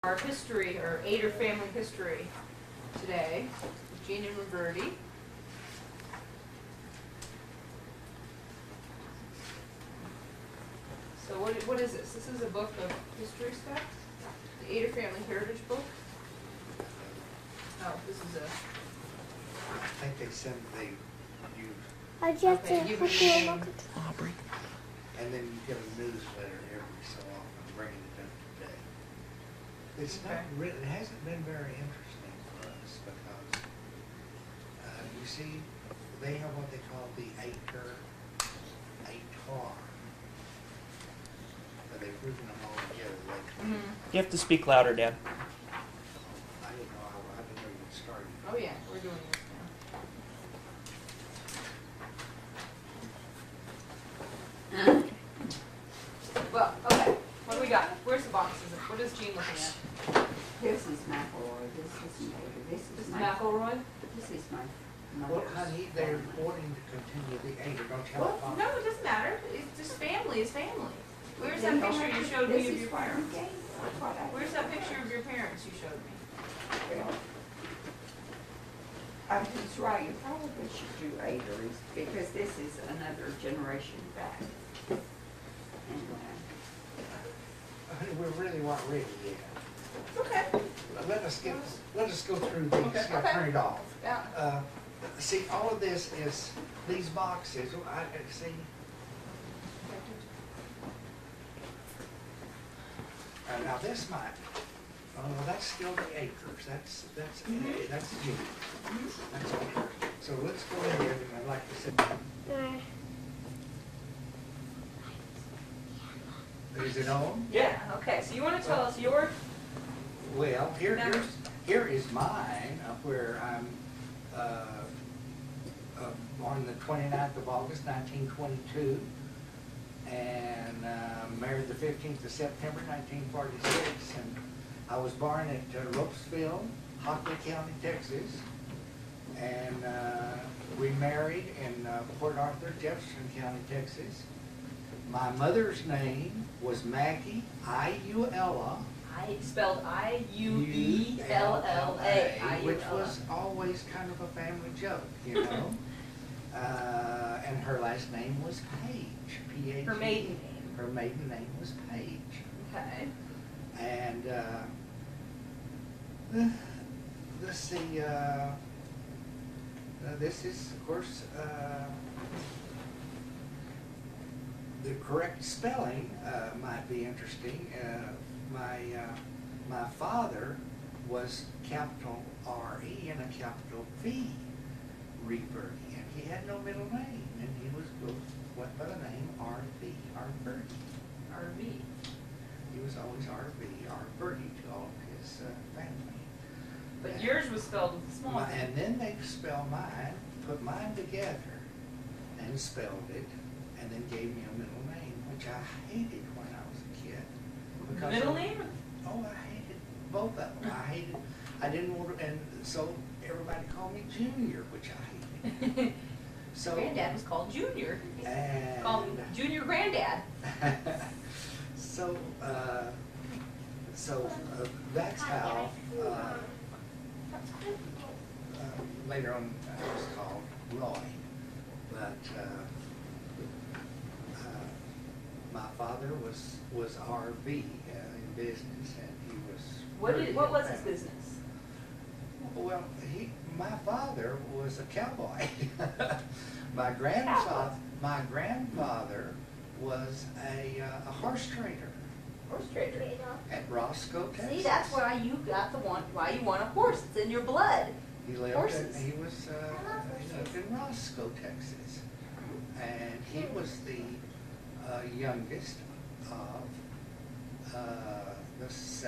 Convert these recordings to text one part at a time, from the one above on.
our history, our Ater family history today, Gene and Reverdie. So what is this? This is a book of history stuff? The Ater family heritage book? Oh, this is a... I think they send, you, I just Okay, give it a name. Aubrey. and then you get a newsletter every so often bringing it up to date. It's Okay. not really, it hasn't been very interesting for us because, you see, they have what they call the Ater. But they've grouped them all together. Like, Mm-hmm. You have to speak louder, Dad. I didn't know, I didn't know you had started. Oh yeah, we're doing this now. Well, okay, what do we got? Where's the boxes? What is Gene looking at? This is McElroy, this is Ater, This is McElroy? This is my Well, mother's honey, they're family. wanting to continue the Ater, don't you Well, have a no, it doesn't matter. It's just family is family. Where's that picture you showed me This of is your what I parents? gave, that's what I Where's gave. that picture of your parents you showed me? Well, I was right, you probably should do Ater's, because this is another generation back. And, honey, we really weren't ready yet. Okay. Let us go through these, Okay, yeah, okay. turn it off. Yeah. See, all of this is, these boxes, see. Now this might, oh, no, that's still the Akers, that's Gene. That's Aker. So let's go ahead and I'd like to say, is it on? Yeah, okay, so you want to tell us your... Well, Numbers. here is mine, where I'm born the 29th of August, 1922, and married the 15th of September, 1946. And I was born at Ropesville, Hockley County, Texas, and we married in Port Arthur, Jefferson County, Texas. My mother's name was Maggie Iuella. Spelled I-U-E-L-L-A. Which was always kind of a family joke, you know. And her last name was Page, P-H-E. Her maiden name. Her maiden name was Page. Okay. And let's see, this is, of course, the correct spelling might be interesting. My father was capital R-E and a capital V, Reverdie, and he had no middle name, and he went by the name R-V, Reverdie. R-V. He was always R-V, Reverdie to all of his family. But And yours was spelled with a small V. and then they spelled mine, put mine together, and spelled it, and then gave me a middle name, which I hated when I was a kid. Because Middle name? Oh, I hated both of them. I didn't want to, and so everybody called me Junior, which I hated. So Granddad was called Junior. and Called him Junior Granddad. so that's how later on I was called Roy, but my father was RV in business, and he was. What was his business? Well, my father was a cowboy. My grandfather was a horse trader Horse trader. at Roscoe, Texas. See, that's why you got why you want a horse. It's in your blood. He lived Horses. he lived in Roscoe, Texas, and he was the youngest of the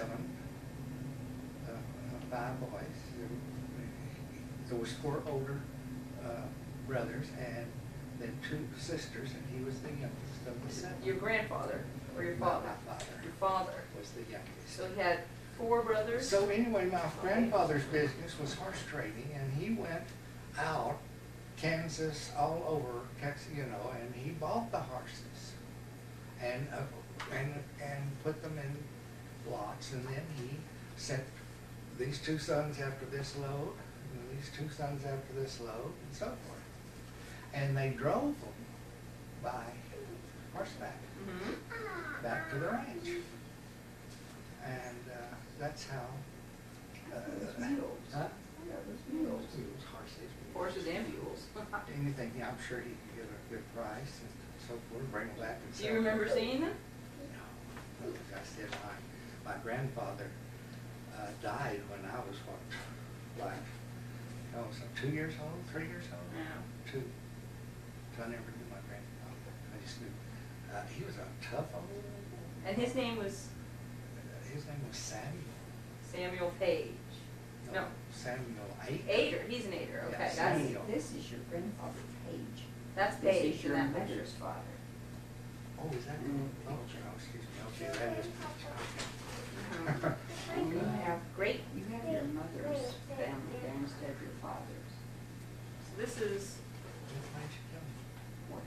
five boys. There was 4 older brothers and then 2 sisters, and he was the youngest of the 7. Your grandfather or your My father? father Your father. was the youngest. So he had 4 brothers. So anyway, my grandfather's business was horse trading, and he went out Kansas, all over Texas, you know, and he bought the horses and put them in lots, and then he sent these 2 sons after this load, and these 2 sons after this load, and so forth. And they drove them by horseback back to the ranch. And that's how. Mules. Huh? That was mules. Mules, horses. Horses and mules. Anything, yeah, I'm sure he could get a good price and so forth, bring them back and Do sell you remember seeing them? No. Like I said, my grandfather died when I was, what, like, oh, so 2 years old, 3 years old? No. 2. So I never knew my grandfather. I just knew, he was a tough old, And his name was his name was Samuel. Samuel Page. No. Samuel Ater. Ater, he's an Ater, okay. Yeah, That's, Samuel. This is your grandfather Page. that's This Page is in your that picture. mother's father. Oh, is that? Oh, excuse me. Okay, that is. Mhm. And you have your mother's family there instead of your father's. So this is, Why didn't you tell me? What?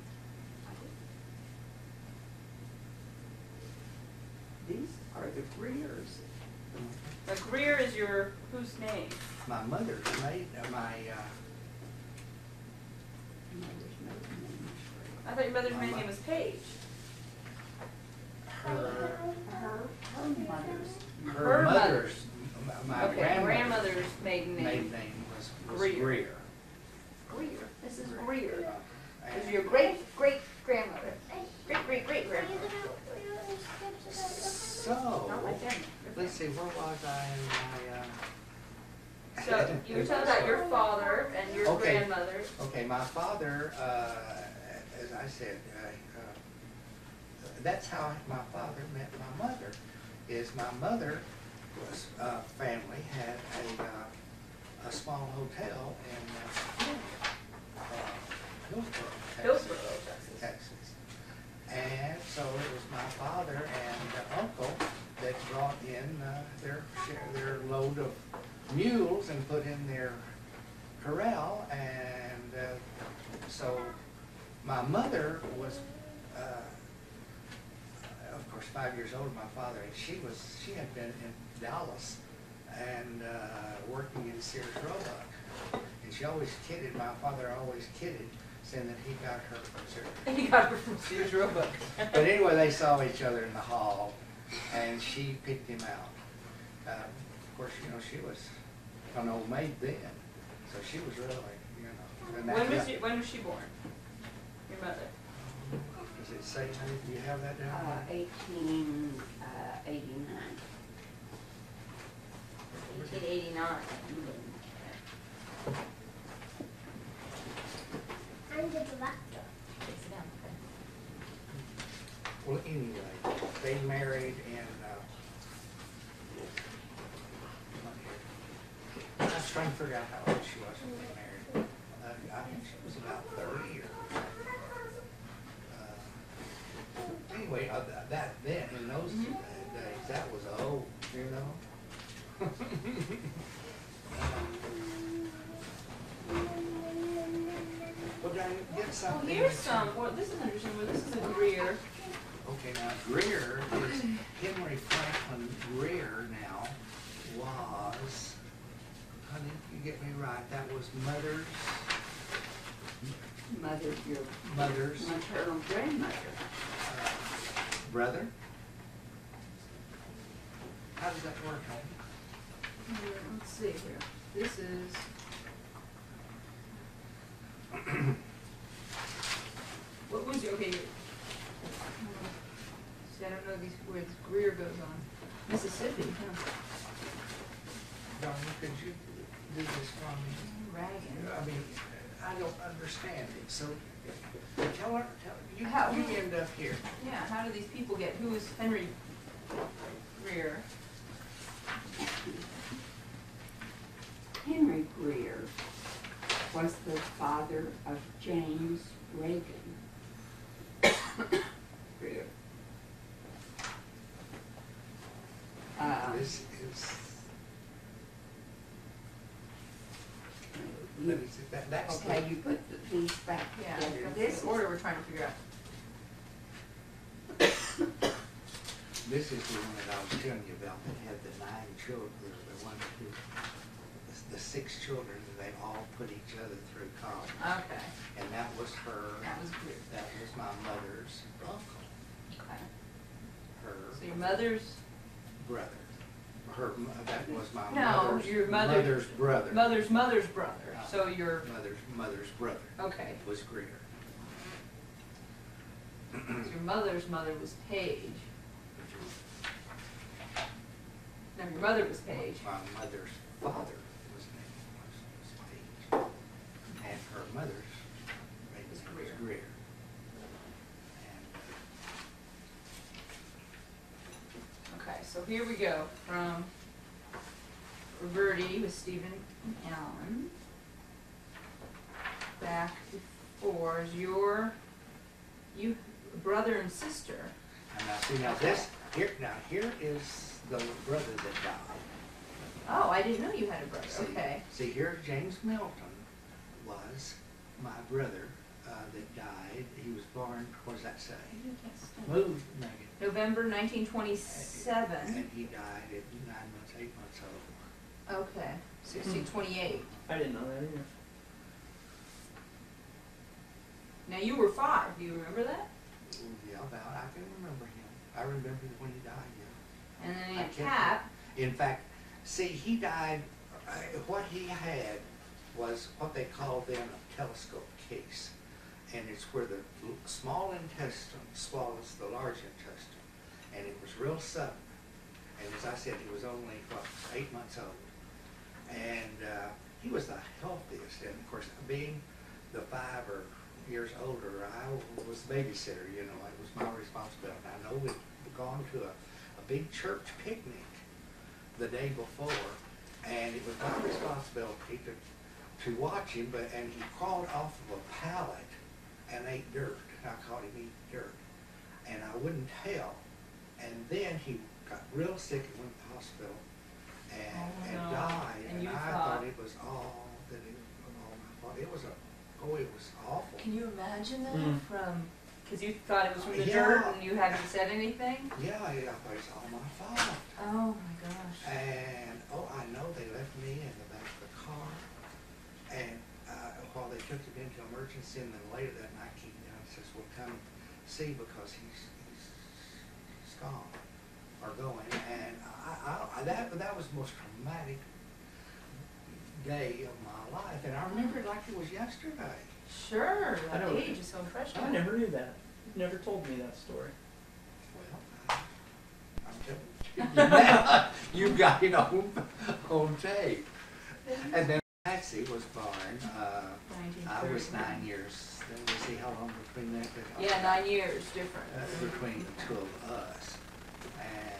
These are the Greers. now Greer is your, whose name? My mother's maid, Mother's maiden name is I thought your mother's maiden name was Page. her mother's. her mother's, my Okay, grandmother's maiden maiden name. name was Greer. Greer. Greer. This is Greer. Is And your great-great-grandmother. Great-great-great-grandmother. so, Not my family. let's see, where was I in my, So you were telling about your father and your Okay. grandmother. Okay, my father, as I said, that's how my father met my mother. Is my mother was family had a small hotel in Hillsborough, Texas. Texas. And so it was my father and uncle that brought in their load of mules and put in their corral, and so my mother was, of course, 5 years older than my father, and she had been in Dallas and working in Sears Roebuck, and she always kidded, my father always kidded, saying that he got her from Sears. He got her from Sears Roebuck. But anyway, they saw each other in the hall, and she picked him out. Of course, you know, she was an old maid then, so she was really, you know. and that- When was she born? Your mother. Does it say, honey, do you have that down? 1889. 1889. I'm the director. Sit down, okay. Well, anyway, they married in, I was trying to figure out how old she was when they married. I think she was about 30 or anyway, that then, in those days, that was old, you know? Well, did I get Well, something? here's some, well, this is interesting, well, this is a Greer. Okay, now Greer is, Henry Franklin Greer now was, honey, you get me right, that was Your mother's maternal grandmother. brother? How does that work, honey? Let's see here. This is. What was your, okay, see, I don't know where this Greer goes on. Mississippi, huh? Darling, could you do this for me? Ragging. I mean, I don't understand it, so tell her, you end up here. Yeah, how do these people get, who is Henry Greer? Henry Greer was the father of James Reagan. Greer. This is, that's Okay, you put these back Yeah, together. this is the order we're trying to figure out. this is the one that I was telling you about that had the 9 children, or the one who, the 6 children, they all put each other through college. Okay. And that was her. That was weird. That was my mother's uncle. Okay. Her So your mother's brother. That was my no, mother's, your mother's brother. Mother's brother. So your Mother's brother. okay. Was Greer. So your mother's mother was Paige. No, your mother was Paige. My mother's father was Paige. And her mother's name was Greer. And, Okay, so here we go from Reverdie with Stephen and Alan. Back before is you brother and sister. and now see, here is the brother that died. Oh, I didn't know you had a brother. See, Okay. See, here James Milton was my brother that died. He was born, what does that say? Move, Nugget. November 1927. And he died at 9 months, 8 months old. Okay. 1628. I didn't know that either. Now you were 5. Do you remember that? Yeah, I can remember him. I remember when he died, yeah. And then he I had can't- Cap. In fact, see, he died, what he had was what they called then a telescope case. And it's where the small intestine swallows the large intestine. And it was real sudden. And as I said, he was only, 8 months old. And he was the healthiest. And of course, being the 5 years older, I was the babysitter, you know, it was my responsibility. I know we'd gone to a big church picnic the day before, and it was my responsibility to watch him, and he crawled off of a pallet and ate dirt. I caught him eating dirt. And I wouldn't tell. And then he got real sick and went to the hospital and no. died. And you I thought thought it was all that it was all my fault. It was it was awful. Can you imagine that Mm. from? Because you thought it was from the Yeah. dirt and you hadn't said anything. Yeah, I thought it's all my fault. Oh my gosh. And I know they left me in the back of the car. And while they took him into emergency, and then later that night came down and says, "Well, come see because he's gone or going." And that was the most traumatic day of my life, and I remember it like it was yesterday. Sure, I that know. age is so impressionable. I never knew that. You never told me that story. Well, I'm telling you, you got it on tape. And then Patsy was born. I was 9 years. Then we see how long between that. Yeah, 9 years different. Between the two of us. And